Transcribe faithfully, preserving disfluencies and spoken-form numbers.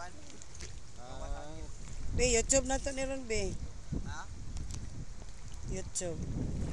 Kuan. Ah, Be, YouTube na to ni ron, be. Ha? YouTube.